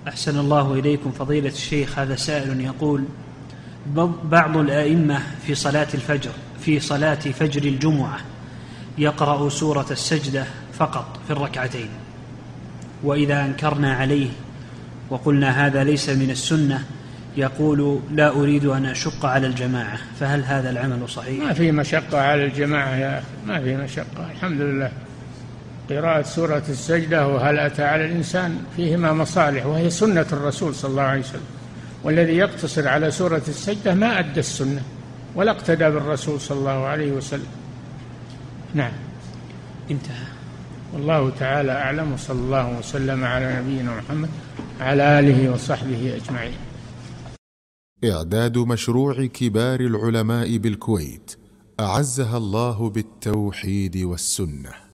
أحسن الله إليكم فضيلة الشيخ. هذا سائل يقول: بعض الآئمة في صلاة فجر الجمعة يقرأ سورة السجدة فقط في الركعتين، وإذا أنكرنا عليه وقلنا هذا ليس من السنة يقول: لا أريد أن أشق على الجماعة، فهل هذا العمل صحيح؟ ما في مشقة على الجماعة يا أخي، ما في مشقة، الحمد لله. قراءة سورة السجدة وهل أتى على الإنسان فيهما مصالح، وهي سنة الرسول صلى الله عليه وسلم، والذي يقتصر على سورة السجدة ما أدى السنة ولا اقتدى بالرسول صلى الله عليه وسلم. نعم، انتهى. والله تعالى أعلم، وصلى الله وسلم على نبينا محمد على آله وصحبه أجمعين. إعداد مشروع كبار العلماء بالكويت أعزها الله بالتوحيد والسنة.